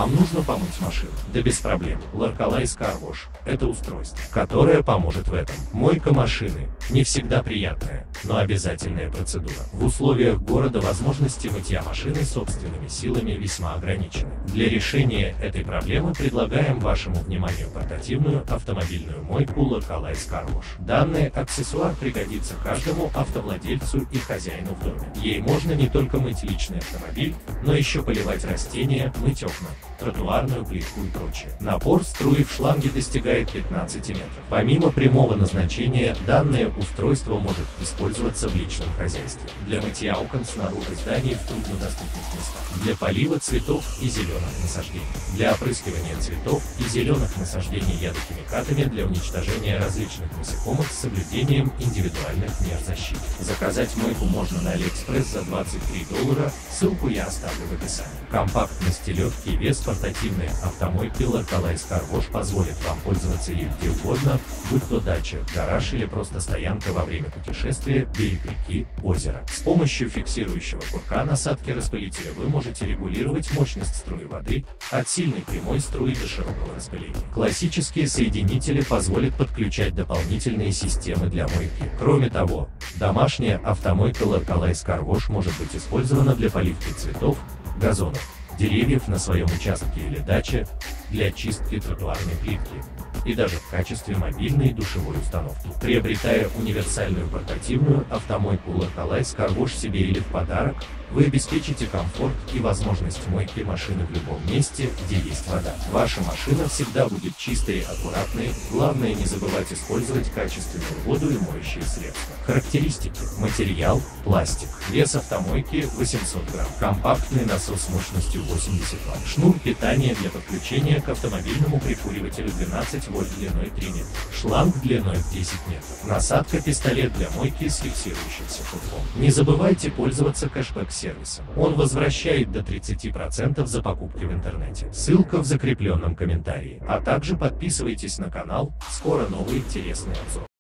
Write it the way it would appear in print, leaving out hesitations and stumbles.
Вам нужно помыть машину? Да без проблем. Localize Car Wash – это устройство, которое поможет в этом. Мойка машины – не всегда приятная, но обязательная процедура. В условиях города возможности мытья машины собственными силами весьма ограничены. Для решения этой проблемы предлагаем вашему вниманию портативную автомобильную мойку Localize Car Wash. Данный аксессуар пригодится каждому автовладельцу и хозяину в доме. Ей можно не только мыть личный автомобиль, но еще поливать растения, мыть окна, тротуарную плитку и прочее. Напор струи в шланге достигает 15 метров. Помимо прямого назначения, данное устройство может использоваться в личном хозяйстве. Для мытья окон снаружи зданий в труднодоступных местах. Для полива цветов и зеленых насаждений. Для опрыскивания цветов и зеленых насаждений ядохимикатами для уничтожения различных насекомых с соблюдением индивидуальных мер защиты. Заказать мойку можно на AliExpress за $23. Ссылку я оставлю в описании. Компактность и легкий вес портативной автомойки Localize Car Wash позволит вам пользоваться ею где угодно, будь то дача, гараж или просто стоянка во время путешествия, берег реки, озера. С помощью фиксирующего курка насадки распылителя вы можете регулировать мощность струи воды от сильной прямой струи до широкого распыления. Классические соединители позволят подключать дополнительные системы для мойки. Кроме того, домашняя автомойка Localize Car Wash может быть использована для поливки цветов, газонов, деревьев на своем участке или даче, для чистки тротуарной плитки и даже в качестве мобильной душевой установки. Приобретая универсальную портативную автомойку Localize Car Wash себе или в подарок, вы обеспечите комфорт и возможность мойки машины в любом месте, где есть вода. Ваша машина всегда будет чистой и аккуратной, главное не забывать использовать качественную воду и моющие средства. Характеристики. Материал – пластик. Вес автомойки – 800 грамм. Компактный насос мощностью 80 Вт. Шнур питания для подключения к автомобильному прикуривателю 12 вольт длиной 3 метра. Шланг длиной 10 метров. Насадка пистолет для мойки с фиксирующимся кругом. Не забывайте пользоваться кэшбэк-сервисом. Он возвращает до 30% за покупки в интернете. Ссылка в закрепленном комментарии. А также подписывайтесь на канал, скоро новый интересный обзор.